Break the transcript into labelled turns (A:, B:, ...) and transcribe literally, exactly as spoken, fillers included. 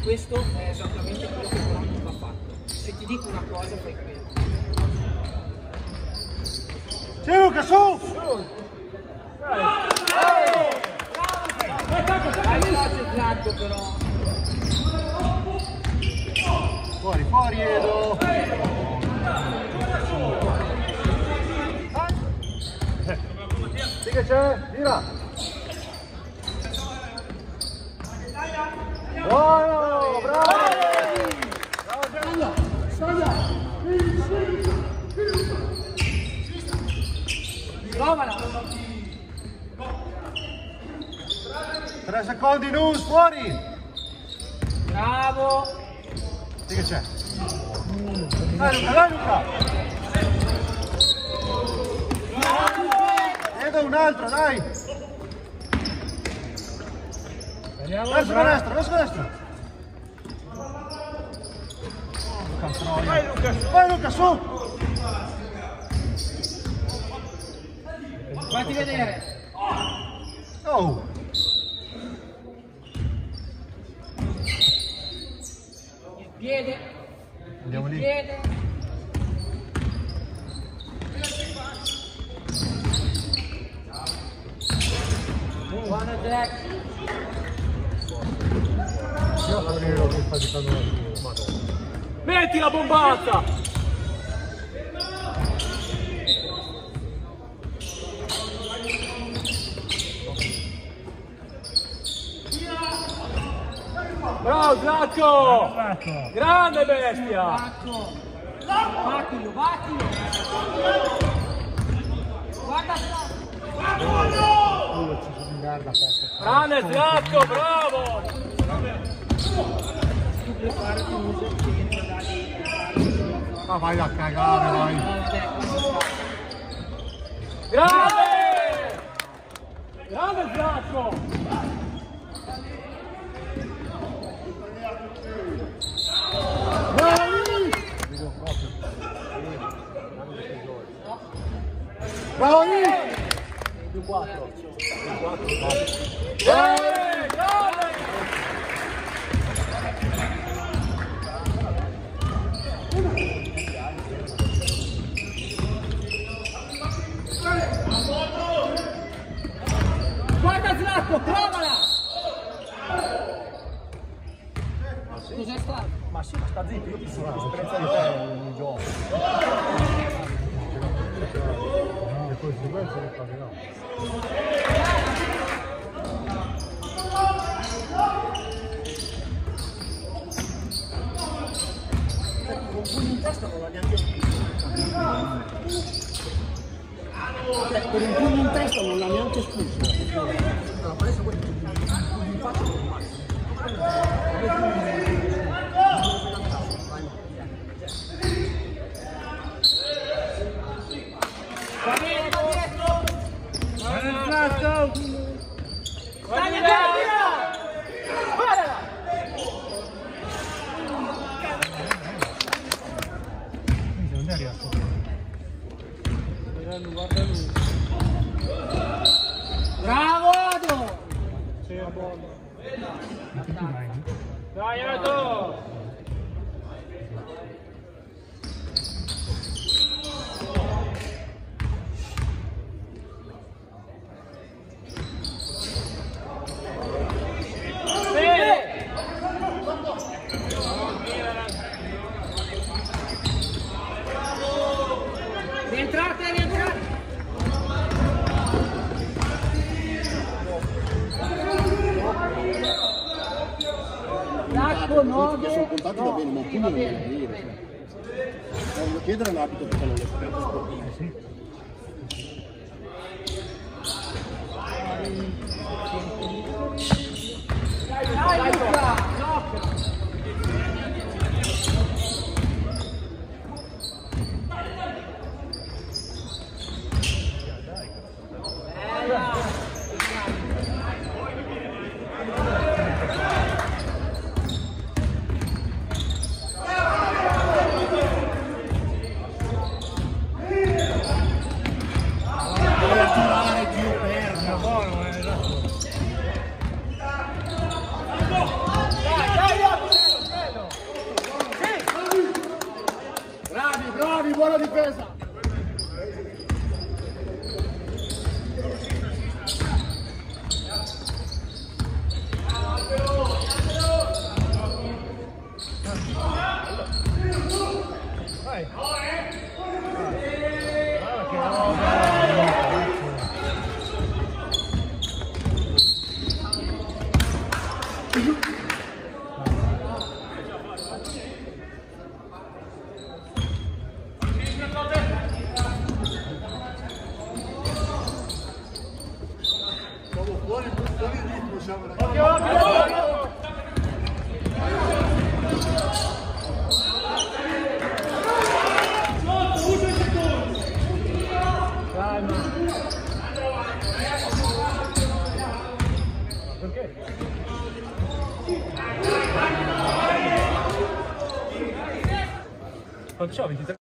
A: Questo è esattamente quello che però non va fatto. Se ti dico una cosa, fai quello.
B: Sì, Luca, su!
A: Hai fatto il largo però.
B: Fuori, fuori, Edo! Sì che c'è, tira! Buono, bravo!
A: Provala!
B: Tre secondi, Nus, fuori!
A: Bravo!
B: Sì che c'è! Dai Luca, dai Luca! Edo un altro, dai! Verso destra, verso destra! Vai Luca, vai Luca, su!
A: Fatti vedere!
B: Oh!
A: Il piede!
B: Andiamo
A: il
B: lì!
A: Piede! Buona Jack!
C: Metti la bombata! Bravo Zacco! Grande bestia!
A: Bacco! Baccolo, baccolo! Guarda
C: Grande Zacco, bravo!
B: Ma vai a cagare, vai!
C: Grande! Grande Zacco!
B: Bravo lì!
C: Più quattro. Più quattro. Eh, grande!
A: Guarda Zlatko, provala! Cos'è stato?
C: Ma sì, ma sta zitto, io ti sono l'esperienza di te nel gioco.
B: Le conseguenze le pagherò.
C: Con un pugno in testa non l'ha neanche espulso. Con un pugno in testa non l'ha neanche espulso. No, adesso quello un pugno in faccia non male.
A: Va bene, va dietro!
B: Esatto!
A: Dai, via! Guardala!
B: Non è arrivato.
A: Bravo Ado!
B: C'era buono.
C: Dai, Ado!
A: Rientrate, rientrate! Zacco, no,
D: Io sono contati va bene, ma un pugno non
A: bene,
D: deve dire.
A: bene.
D: Voglio chiedere all'arbitro perché non l'esperto sportivo.
A: Dai Luca! Gioca!
B: Buono, eh, Perché? Quanto c'ho? ventitré?